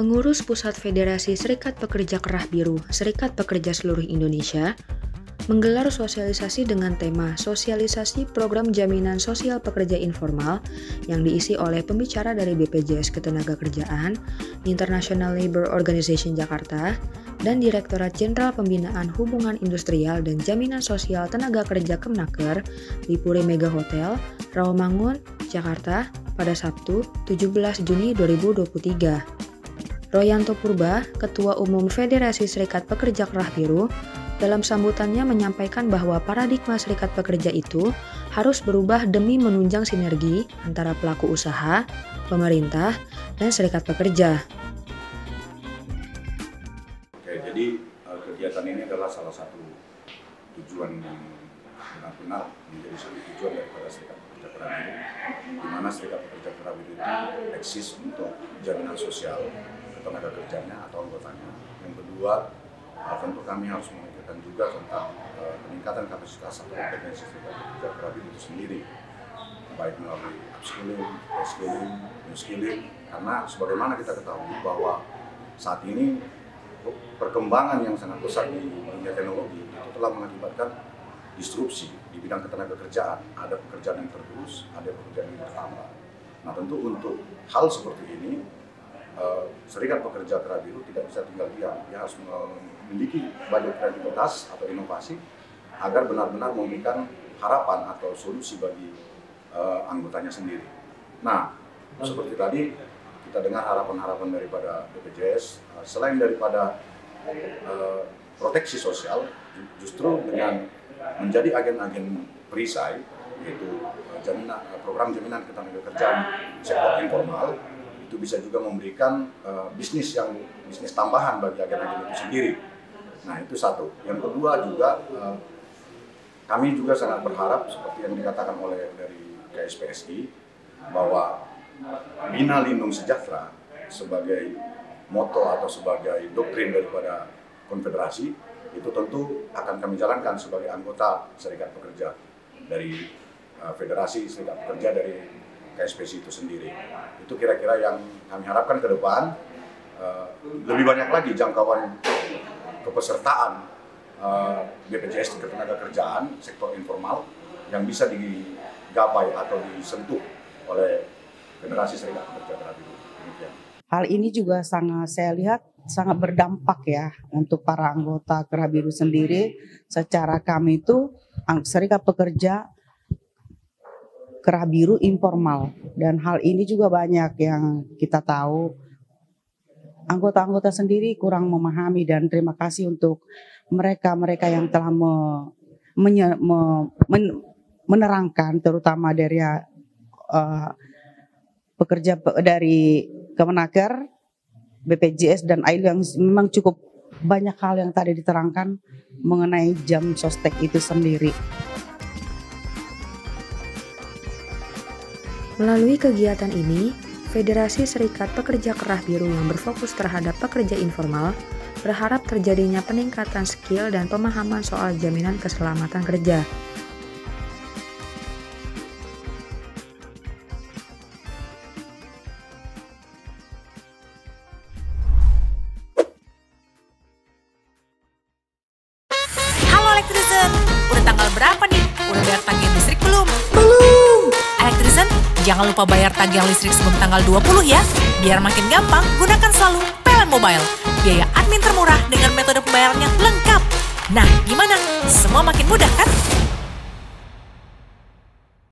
Pengurus Pusat Federasi Serikat Pekerja Kerah Biru, Serikat Pekerja Seluruh Indonesia, menggelar sosialisasi dengan tema Sosialisasi Program Jaminan Sosial Pekerja Informal yang diisi oleh pembicara dari BPJS Ketenagakerjaan, International Labour Organization Jakarta, dan Direktorat Jenderal Pembinaan Hubungan Industrial dan Jaminan Sosial Tenaga Kerja Kemnaker di Puri Mega Hotel, Rawamangun, Jakarta pada Sabtu 17 Juni 2023. Royanto Purba, Ketua Umum Federasi Serikat Pekerja Kerah Biru, dalam sambutannya menyampaikan bahwa paradigma serikat pekerja itu harus berubah demi menunjang sinergi antara pelaku usaha, pemerintah, dan serikat pekerja. Oke, jadi kegiatan ini adalah salah satu tujuan yang benar-benar menjadi satu tujuan daripada serikat pekerja kerah biru, di mana serikat pekerja kerah biru itu eksis untuk jaminan sosial tenaga kerjanya atau anggotanya. Yang kedua, tentu kami harus memikirkan juga tentang peningkatan kapasitas atau kompetensi serikat pekerja kerah biru itu sendiri, baik melalui upskilling, reskilling, new skilling, karena sebagaimana kita ketahui bahwa saat ini perkembangan yang sangat besar di dunia teknologi itu telah mengakibatkan disrupsi di bidang ketenagakerjaan. Ada pekerjaan yang tergerus, ada pekerjaan yang bertambah. Nah, tentu untuk hal seperti ini serikat pekerja kerah biru tidak bisa tinggal diam. Dia harus memiliki banyak kreativitas atau inovasi agar benar-benar memberikan harapan atau solusi bagi anggotanya sendiri. Nah, seperti tadi kita dengar harapan-harapan daripada BPJS, selain daripada proteksi sosial, justru dengan menjadi agen-agen perisai, yaitu program jaminan ketenagakerjaan sektor informal, itu bisa juga memberikan bisnis tambahan bagi agen-agen itu sendiri. Nah, itu satu. Yang kedua juga kami juga sangat berharap seperti yang dikatakan oleh dari KSPSI bahwa Bina Lindung Sejahtera sebagai moto atau sebagai doktrin daripada konfederasi itu tentu akan kami jalankan sebagai anggota serikat pekerja dari Federasi Serikat Pekerja dari KSPSI itu sendiri. Itu kira-kira yang kami harapkan ke depan, lebih banyak lagi jangkauan kepesertaan BPJS Ketenagakerjaan sektor informal yang bisa digapai atau disentuh oleh Federasi Serikat Pekerja Kerah Biru. Hal ini juga saya lihat sangat berdampak ya untuk para anggota Kerah Biru sendiri. Secara kami itu serikat pekerja Kerah Biru informal, dan hal ini juga banyak yang kita tahu anggota-anggota sendiri kurang memahami, dan terima kasih untuk mereka yang telah menerangkan, terutama dari pekerja dari Kemenaker, BPJS dan AIL yang memang cukup banyak hal yang tadi diterangkan mengenai jam sostek itu sendiri. Melalui kegiatan ini, Federasi Serikat Pekerja Kerah Biru yang berfokus terhadap pekerja informal berharap terjadinya peningkatan skill dan pemahaman soal jaminan keselamatan kerja. Halo Elektrisen, udah tanggal berapa nih? Udah bayar tagihan listrik belum? Elektrisen, jangan lupa bayar tagihan listrik sebelum tanggal 20 ya. Biar makin gampang, gunakan selalu PLN Mobile. Biaya admin termurah dengan metode pembayarannya lengkap. Nah, gimana? Semua makin mudah kan?